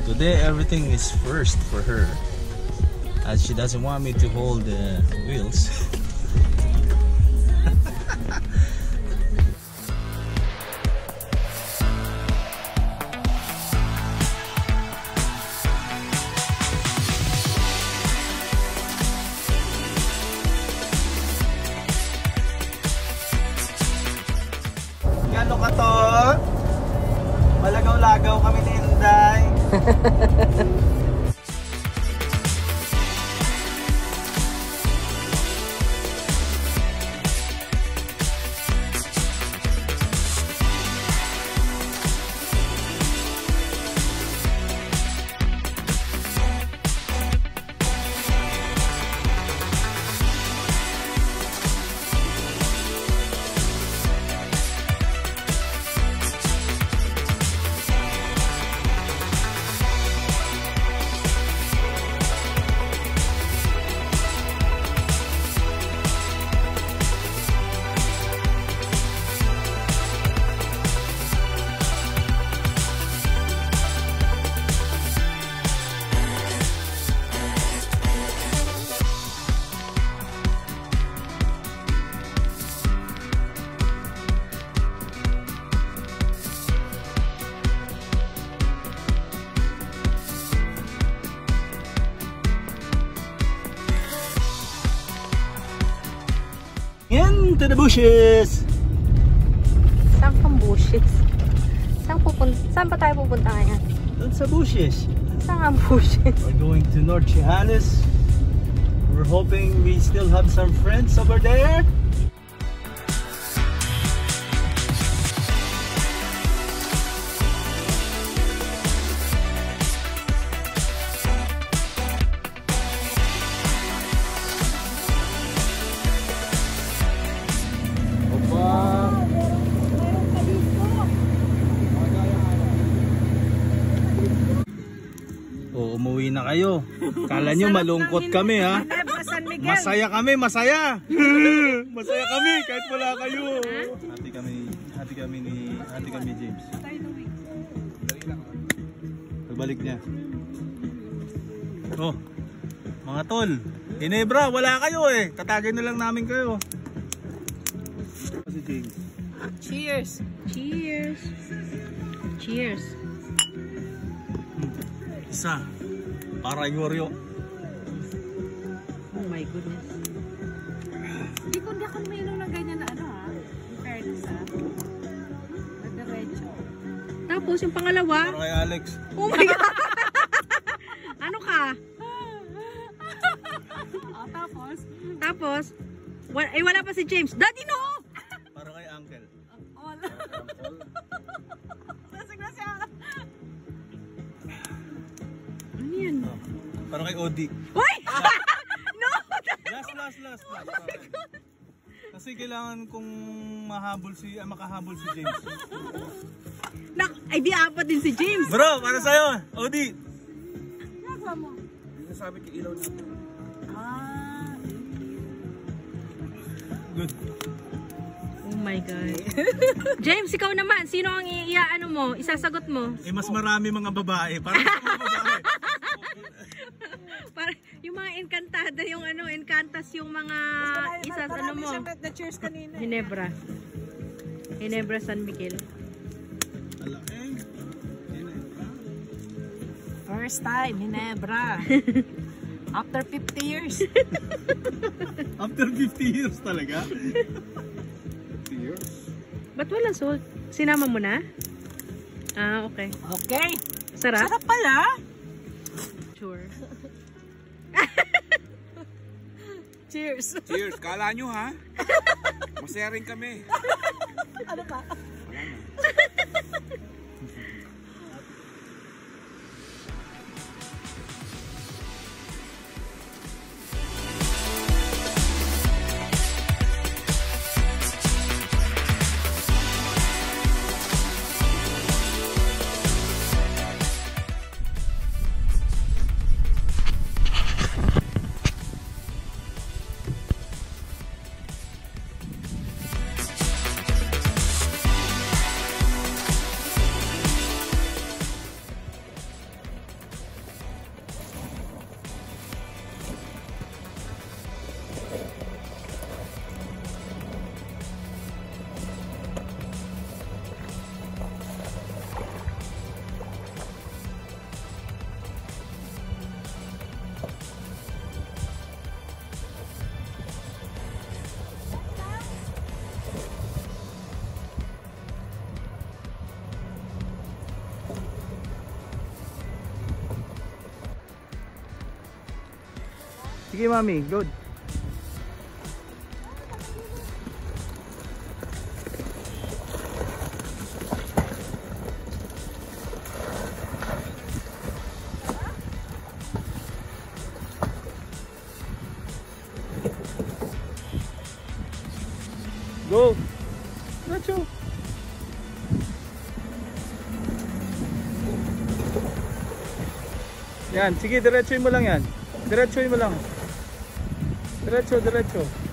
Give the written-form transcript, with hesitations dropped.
Today everything is first for her, as she doesn't want me to hold the wheels. Gano ka to? Malagaw-lagaw kami ni Inday. Into the bushes! Saan kang bushes? Saan pa tayo pupunta ngayon? Doon sa bushes. Saan ang bushes? We're going to North Chehalis. We're hoping we still have some friends over there. Umuwi na kayo. Kala nyo malungkot kami ha. Masaya kami, masaya. Masaya kami kahit wala kayo. Hati kami James. Pagbalik niya. Oh, mga tol, Ginebra, wala kayo eh. Tatagay na lang namin kayo. Si James. Cheers. Cheers. Cheers. Isa. Para Yoryo. Oh my goodness. Hindi ko uminom ng ganyan na ano ha. In fairness ha. Nagdiretso. Tapos yung pangalawa. Para kay Alex. Oh my God. Ano ka? Tapos? Tapos? Wala pa si James. Daddy no! Para kay Uncle. All. Lasing na siya. Ano yan? Para kay Odi. Uy! No! Last. Kasi kailangan kong makahabol si James. Ay di apat din si James. Bro, para sa'yo. Odi. Nagawa mo? Hindi sabi kay ilaw na. Good. Oh my God. James, ikaw naman. Sino ang iaano mo? Isasagot mo? Eh, mas marami mga babae. Parang mga babae. Para yung mga encantada, yung ano, encantas, yung mga ano mo. The cheers kanina. Ginebra. Ginebra San Miguel. First time, Ginebra. After 50 years. After 50 years talaga? 50 years? Ba't walang salt? Sinama mo na? Ah, okay. Okay. Sarap? Sarap pala. Sure. Cheers. Cheers. Kala nyo ha? Masaya rin kami. Ano pa? Wala na. Sige, mami. Good. Go. Nacho. Yan, sige, diretsuin mo lang yan. Diretsuin mo lang. Diretso.